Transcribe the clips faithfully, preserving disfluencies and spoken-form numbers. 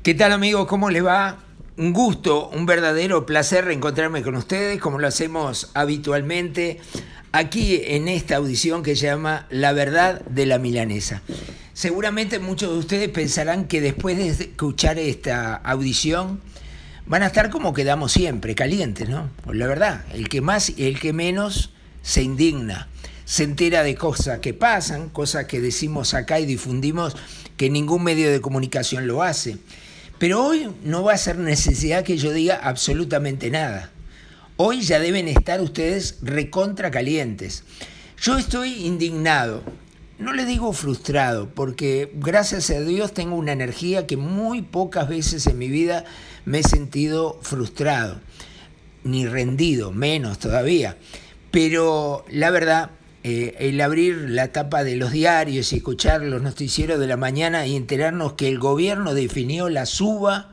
¿Qué tal, amigos? ¿Cómo les va? Un gusto, un verdadero placer reencontrarme con ustedes, como lo hacemos habitualmente, aquí en esta audición que se llama La Verdad de la Milanesa. Seguramente muchos de ustedes pensarán que después de escuchar esta audición van a estar como quedamos siempre, calientes, ¿no? Pues la verdad, el que más y el que menos se indigna, se entera de cosas que pasan, cosas que decimos acá y difundimos que ningún medio de comunicación lo hace. Pero hoy no va a ser necesidad que yo diga absolutamente nada. Hoy ya deben estar ustedes recontra calientes. Yo estoy indignado, no le digo frustrado, porque gracias a Dios tengo una energía que muy pocas veces en mi vida me he sentido frustrado, ni rendido, menos todavía. Pero la verdad, eh, el abrir la tapa de los diarios y escuchar los noticieros de la mañana y enterarnos que el gobierno definió la suba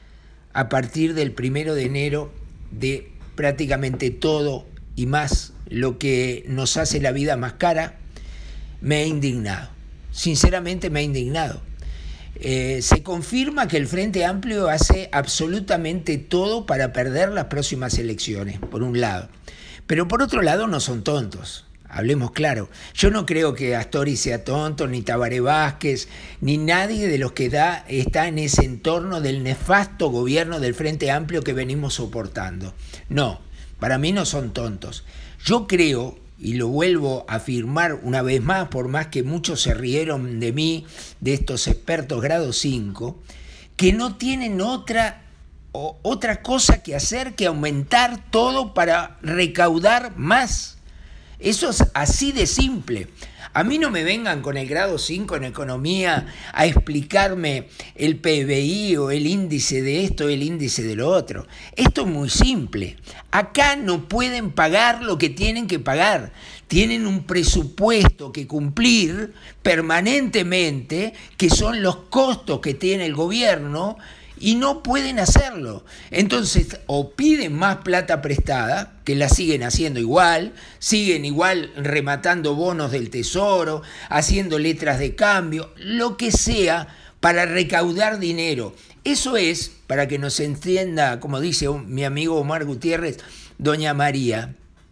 a partir del primero de enero de prácticamente todo y más, lo que nos hace la vida más cara, me he indignado. Sinceramente me he indignado. Eh, se confirma que el Frente Amplio hace absolutamente todo para perder las próximas elecciones, por un lado. Pero por otro lado no son tontos. Hablemos claro, yo no creo que Astori sea tonto, ni Tabaré Vázquez, ni nadie de los que da, está en ese entorno del nefasto gobierno del Frente Amplio que venimos soportando. No, para mí no son tontos. Yo creo, y lo vuelvo a afirmar una vez más, por más que muchos se rieron de mí, de estos expertos grado cinco, que no tienen otra, o, otra cosa que hacer que aumentar todo para recaudar más. Eso es así de simple. A mí no me vengan con el grado cinco en economía a explicarme el P B I o el índice de esto, el índice de lo otro. Esto es muy simple. Acá no pueden pagar lo que tienen que pagar. Tienen un presupuesto que cumplir permanentemente, que son los costos que tiene el gobierno, y no pueden hacerlo. Entonces, o piden más plata prestada, que la siguen haciendo igual, siguen igual rematando bonos del tesoro, haciendo letras de cambio, lo que sea para recaudar dinero. Eso es, para que nos entienda, como dice mi amigo Omar Gutiérrez, doña María,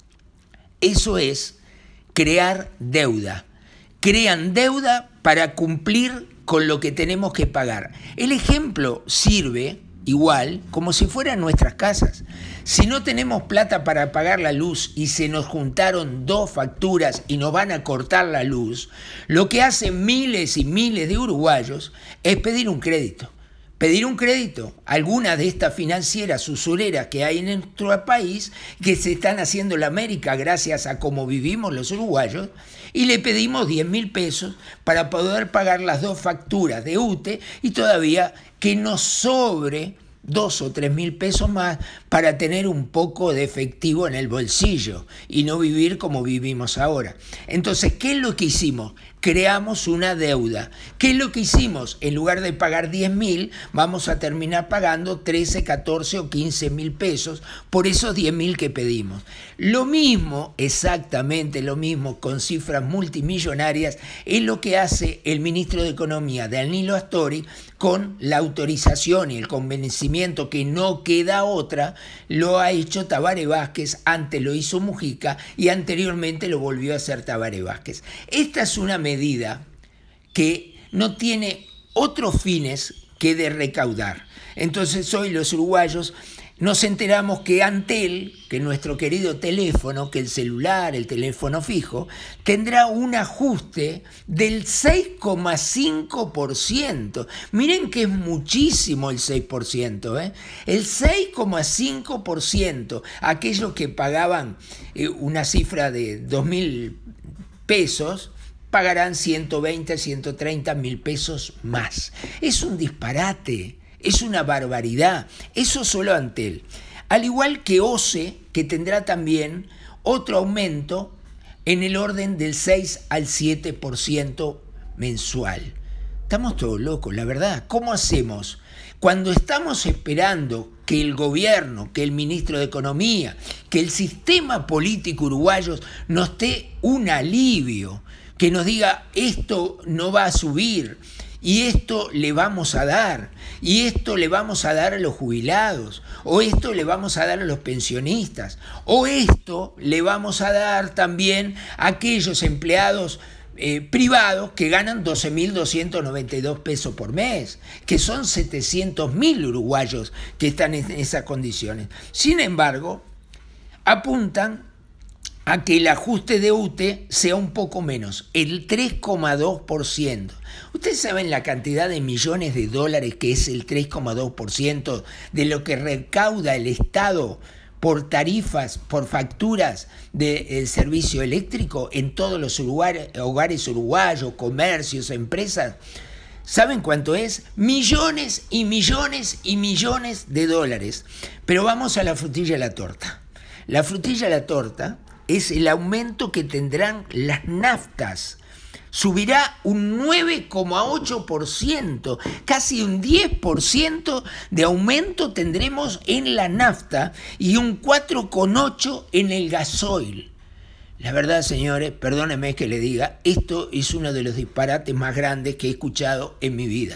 eso es crear deuda. Crean deuda para cumplir con lo que tenemos que pagar. El ejemplo sirve igual como si fueran nuestras casas. Si no tenemos plata para pagar la luz y se nos juntaron dos facturas y nos van a cortar la luz, lo que hacen miles y miles de uruguayos es pedir un crédito. Pedir un crédito a alguna de estas financieras usureras que hay en nuestro país, que se están haciendo la América gracias a cómo vivimos los uruguayos, y le pedimos diez mil pesos para poder pagar las dos facturas de U T E y todavía que nos sobre dos o tres mil pesos más para tener un poco de efectivo en el bolsillo y no vivir como vivimos ahora. Entonces, ¿qué es lo que hicimos? Creamos una deuda. ¿Qué es lo que hicimos? En lugar de pagar diez mil, vamos a terminar pagando trece, catorce o quince mil pesos por esos diez mil que pedimos. Lo mismo, exactamente lo mismo, con cifras multimillonarias, es lo que hace el ministro de Economía, Danilo Astori, con la autorización y el convencimiento que no queda otra, lo ha hecho Tabaré Vázquez, antes lo hizo Mujica y anteriormente lo volvió a hacer Tabaré Vázquez. Esta es una medida que no tiene otros fines que de recaudar. Entonces hoy los uruguayos nos enteramos que Antel, que nuestro querido teléfono, que el celular, el teléfono fijo, tendrá un ajuste del seis coma cinco por ciento. Miren que es muchísimo el seis por ciento, ¿eh? El seis coma cinco por ciento, aquellos que pagaban eh, una cifra de dos mil pesos, pagarán ciento veinte, ciento treinta mil pesos más. Es un disparate. Es una barbaridad. Eso solo Antel. Al igual que OCE, que tendrá también otro aumento en el orden del seis al siete por ciento mensual. Estamos todos locos, la verdad. ¿Cómo hacemos? Cuando estamos esperando que el gobierno, que el ministro de Economía, que el sistema político uruguayo nos dé un alivio, que nos diga esto no va a subir, y esto le vamos a dar, y esto le vamos a dar a los jubilados, o esto le vamos a dar a los pensionistas, o esto le vamos a dar también a aquellos empleados eh, privados que ganan doce mil doscientos noventa y dos pesos por mes, que son setecientos mil uruguayos que están en esas condiciones. Sin embargo, apuntan a que el ajuste de U T E sea un poco menos, el tres coma dos por ciento. Ustedes saben la cantidad de millones de dólares que es el tres coma dos por ciento de lo que recauda el Estado por tarifas, por facturas de servicio eléctrico en todos los hogares uruguayos, comercios, empresas. ¿Saben cuánto es? Millones y millones y millones de dólares. Pero vamos a la frutilla de la torta. La frutilla de la torta es el aumento que tendrán las naftas. Subirá un nueve coma ocho por ciento, casi un diez por ciento de aumento tendremos en la nafta y un cuatro coma ocho por ciento en el gasoil. La verdad, señores, perdónenme que le diga, esto es uno de los disparates más grandes que he escuchado en mi vida.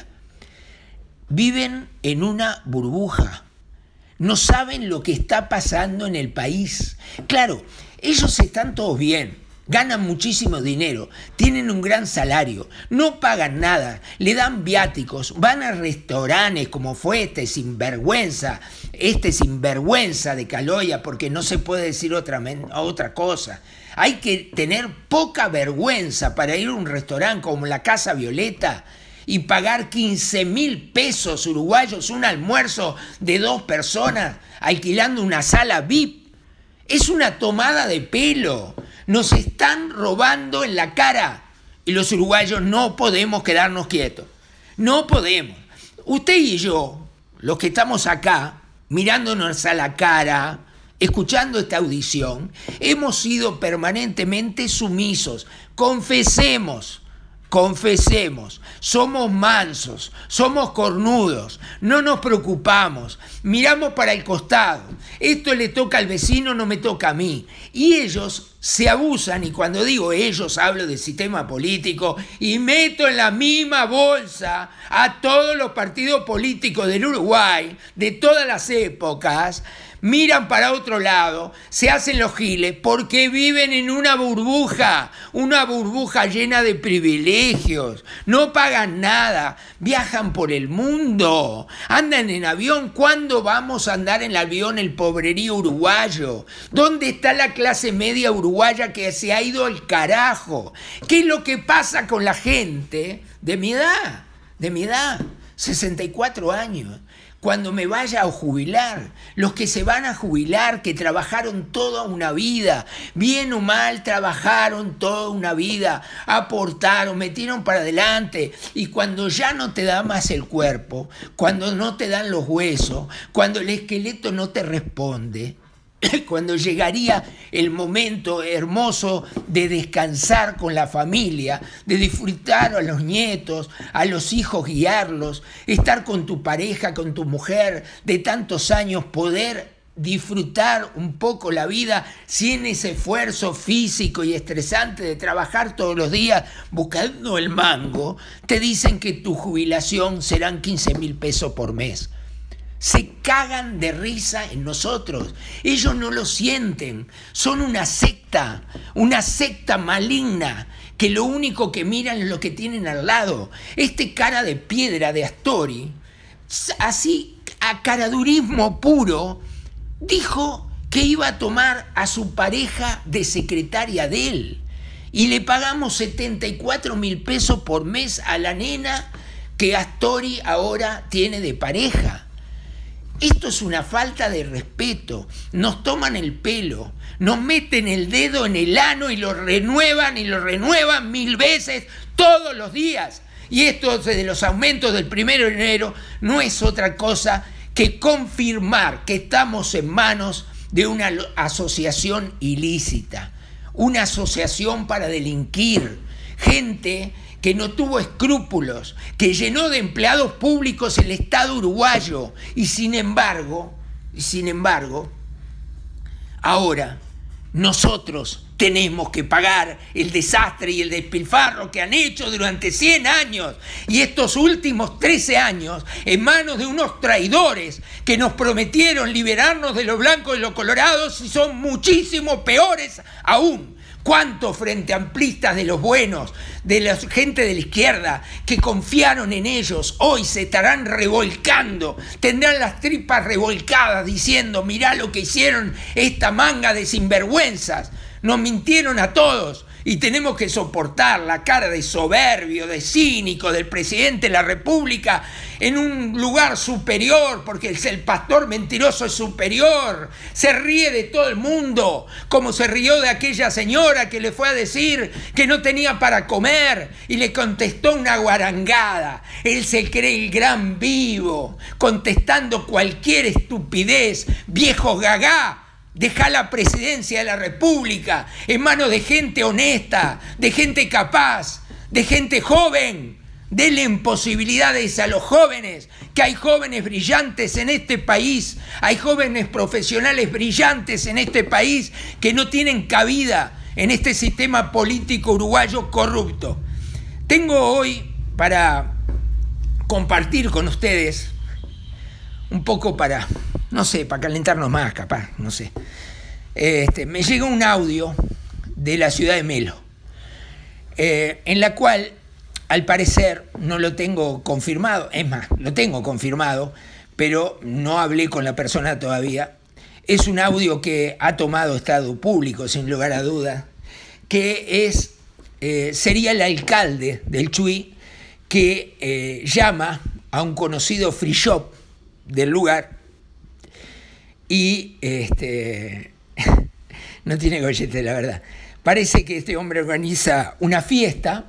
Viven en una burbuja. No saben lo que está pasando en el país. Claro, ellos están todos bien, ganan muchísimo dinero, tienen un gran salario, no pagan nada, le dan viáticos, van a restaurantes como fue este sinvergüenza, este sinvergüenza de Caloya, porque no se puede decir otra, otra cosa. Hay que tener poca vergüenza para ir a un restaurante como la Casa Violeta y pagar quince mil pesos uruguayos un almuerzo de dos personas alquilando una sala V I P. Es una tomada de pelo. Nos están robando en la cara y los uruguayos no podemos quedarnos quietos. No podemos. Usted y yo, los que estamos acá, mirándonos a la cara, escuchando esta audición, hemos sido permanentemente sumisos. Confesemos. Confesemos, somos mansos, somos cornudos, no nos preocupamos, miramos para el costado, esto le toca al vecino, no me toca a mí. Y ellos se abusan, y cuando digo ellos hablo del sistema político y meto en la misma bolsa a todos los partidos políticos del Uruguay, de todas las épocas. Miran para otro lado, se hacen los giles porque viven en una burbuja, una burbuja llena de privilegios, no pagan nada, viajan por el mundo, andan en avión. ¿Cuándo vamos a andar en el avión el pobrerío uruguayo? ¿Dónde está la clase media uruguaya que se ha ido al carajo? ¿Qué es lo que pasa con la gente de mi edad? De mi edad, sesenta y cuatro años. Cuando me vaya a jubilar, los que se van a jubilar, que trabajaron toda una vida, bien o mal trabajaron toda una vida, aportaron, metieron para adelante, y cuando ya no te da más el cuerpo, cuando no te dan los huesos, cuando el esqueleto no te responde, cuando llegaría el momento hermoso de descansar con la familia, de disfrutar a los nietos, a los hijos guiarlos, estar con tu pareja, con tu mujer de tantos años, poder disfrutar un poco la vida sin ese esfuerzo físico y estresante de trabajar todos los días buscando el mango, te dicen que tu jubilación serán quince mil pesos por mes. Se cagan de risa en nosotros. Ellos no lo sienten. Son una secta, una secta maligna, que lo único que miran es lo que tienen al lado. Este cara de piedra de Astori, así a caradurismo puro, dijo que iba a tomar a su pareja de secretaria de él. Y le pagamos setenta y cuatro mil pesos por mes a la nena que Astori ahora tiene de pareja. Esto es una falta de respeto. Nos toman el pelo, nos meten el dedo en el ano y lo renuevan y lo renuevan mil veces todos los días. Y esto de los aumentos del primero de enero no es otra cosa que confirmar que estamos en manos de una asociación ilícita, una asociación para delinquir, gente que no tuvo escrúpulos, que llenó de empleados públicos el Estado uruguayo y sin embargo, sin embargo, ahora nosotros tenemos que pagar el desastre y el despilfarro que han hecho durante cien años y estos últimos trece años en manos de unos traidores que nos prometieron liberarnos de los blancos y los colorados y son muchísimo peores aún. ¿Cuántos frente amplistas de los buenos, de la gente de la izquierda que confiaron en ellos, hoy se estarán revolcando, tendrán las tripas revolcadas diciendo, mirá lo que hicieron esta manga de sinvergüenzas? Nos mintieron a todos y tenemos que soportar la cara de soberbio, de cínico del presidente de la República en un lugar superior, porque el pastor mentiroso es superior. Se ríe de todo el mundo, como se rió de aquella señora que le fue a decir que no tenía para comer y le contestó una guarangada. Él se cree el gran vivo, contestando cualquier estupidez, viejo gagá. Deja la presidencia de la República en manos de gente honesta, de gente capaz, de gente joven. Denle posibilidades a los jóvenes, que hay jóvenes brillantes en este país, hay jóvenes profesionales brillantes en este país que no tienen cabida en este sistema político uruguayo corrupto. Tengo hoy para compartir con ustedes un poco para, no sé, para calentarnos más, capaz, no sé. Este, me llega un audio de la ciudad de Melo, eh, en la cual, al parecer, no lo tengo confirmado, es más, lo tengo confirmado, pero no hablé con la persona todavía. Es un audio que ha tomado estado público, sin lugar a dudas, que es, eh, sería el alcalde del Chuy que eh, llama a un conocido free shop del lugar y este no tiene gollete, la verdad. Parece que este hombre organiza una fiesta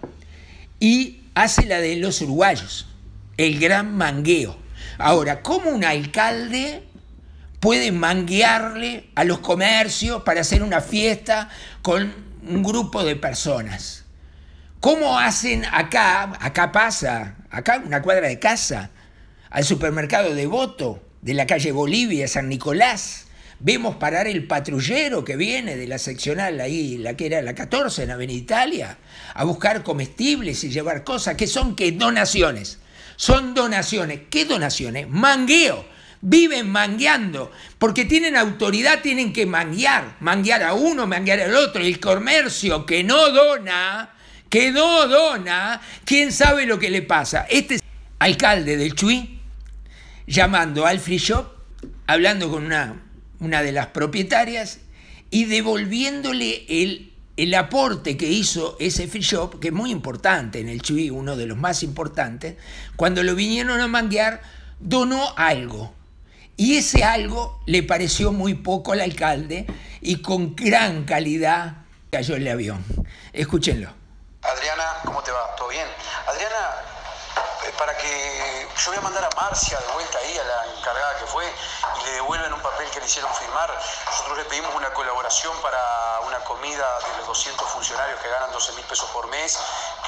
y hace la de los uruguayos, el gran mangueo. Ahora, ¿cómo un alcalde puede manguearle a los comercios para hacer una fiesta con un grupo de personas? ¿Cómo hacen acá? Acá pasa, acá una cuadra de casa, al supermercado Devoto, de la calle Bolivia, San Nicolás. Vemos parar el patrullero que viene de la seccional ahí, la que era la catorce en Avenida Italia, a buscar comestibles y llevar cosas que son ¿qué? Donaciones. Son donaciones. ¿Qué donaciones? Mangueo. Viven mangueando. Porque tienen autoridad, tienen que manguear. Manguear a uno, manguear al otro. El comercio que no dona, que no dona, ¿quién sabe lo que le pasa? Este alcalde del Chuy, llamando al free shop, hablando con una, una de las propietarias y devolviéndole el, el aporte que hizo ese free shop, que es muy importante en el Chuy, uno de los más importantes. Cuando lo vinieron a manguear, donó algo. Y ese algo le pareció muy poco al alcalde y con gran calidad cayó el avión. Escúchenlo. Adriana, ¿cómo te va? ¿Todo bien? Adriana, para que yo voy a mandar a Marcia de vuelta ahí, a la encargada que fue, y le devuelven un papel que le hicieron firmar. Nosotros le pedimos una colaboración para una comida de los doscientos funcionarios que ganan doce mil pesos por mes,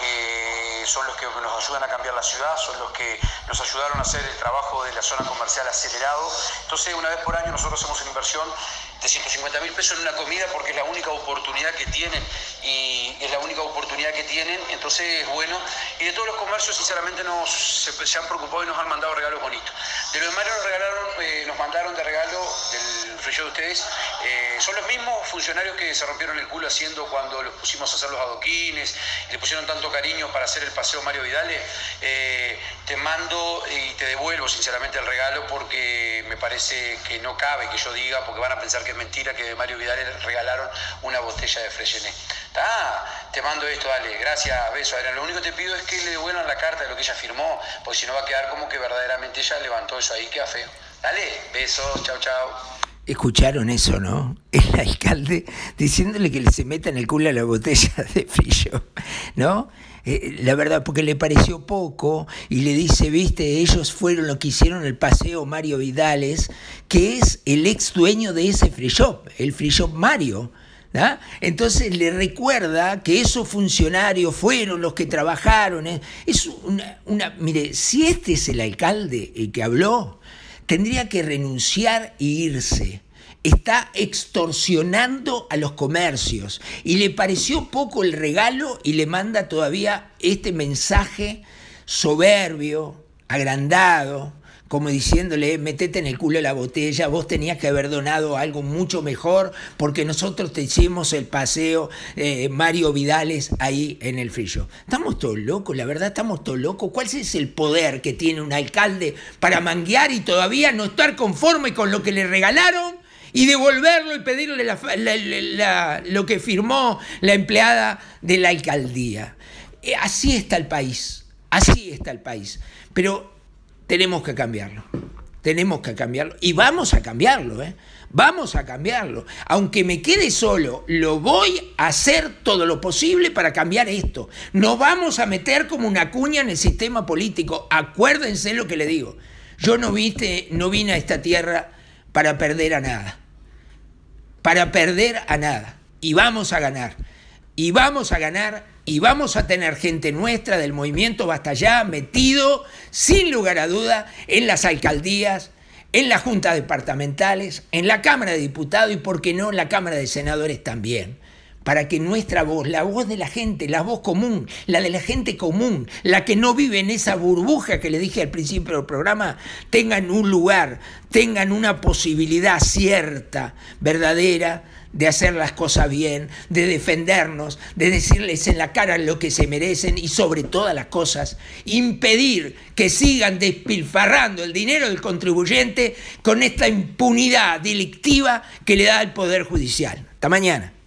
que son los que nos ayudan a cambiar la ciudad, son los que nos ayudaron a hacer el trabajo de la zona comercial acelerado. Entonces, una vez por año nosotros hacemos una inversión de ciento cincuenta mil pesos en una comida porque es la única oportunidad que tienen y es la única oportunidad que tienen, entonces bueno, y de todos los comercios sinceramente nos, se, se han preocupado y nos han mandado regalos bonitos. De los demás nos regalaron, eh, nos mandaron de regalo del free show de ustedes, eh, son los mismos funcionarios que se rompieron el culo haciendo cuando los pusimos a hacer los adoquines y le pusieron tanto cariño para hacer el paseo Mario Vidale. Eh, te mando y te devuelvo sinceramente el regalo porque me parece que no cabe que yo diga, porque van a pensar que es mentira que de Mario Vidal le regalaron una botella de Freshenet. Ah, te mando esto, dale, gracias, beso, Adrián. Lo único que te pido es que le devuelvan la carta de lo que ella firmó, porque si no va a quedar como que verdaderamente ella levantó eso ahí, queda feo. Dale, besos, chao, chao. Escucharon eso, ¿no? El alcalde diciéndole que se meta en el culo a la botella de frío, ¿no? Eh, la verdad, porque le pareció poco y le dice, viste, ellos fueron los que hicieron el paseo Mario Vidales, que es el ex dueño de ese free shop, el free shop Mario, ¿no? Entonces le recuerda que esos funcionarios fueron los que trabajaron. ¿eh? Es una, una, mire, si este es el alcalde el que habló, tendría que renunciar e irse. está extorsionando a los comercios y le pareció poco el regalo y le manda todavía este mensaje soberbio, agrandado, como diciéndole, metete en el culo la botella, vos tenías que haber donado algo mucho mejor porque nosotros te hicimos el paseo eh, Mario Vidales ahí en el free shop. Estamos todos locos, la verdad estamos todos locos. ¿Cuál es el poder que tiene un alcalde para manguear y todavía no estar conforme con lo que le regalaron y devolverlo y pedirle la, la, la, la, lo que firmó la empleada de la alcaldía? Eh, así está el país, así está el país. Pero tenemos que cambiarlo, tenemos que cambiarlo y vamos a cambiarlo, ¿eh? Vamos a cambiarlo. Aunque me quede solo, lo voy a hacer todo lo posible para cambiar esto. Nos vamos a meter como una cuña en el sistema político. Acuérdense lo que le digo. Yo no, viste, no vine a esta tierra para perder a nada, para perder a nada. Y vamos a ganar, y vamos a ganar. Y vamos a tener gente nuestra del movimiento Basta Ya metido, sin lugar a duda, en las alcaldías, en las juntas departamentales, en la Cámara de Diputados y, por qué no, en la Cámara de Senadores también. Para que nuestra voz, la voz de la gente, la voz común, la de la gente común, la que no vive en esa burbuja que le dije al principio del programa, tengan un lugar, tengan una posibilidad cierta, verdadera, de hacer las cosas bien, de defendernos, de decirles en la cara lo que se merecen y, sobre todas las cosas, impedir que sigan despilfarrando el dinero del contribuyente con esta impunidad delictiva que le da el Poder Judicial. Hasta mañana.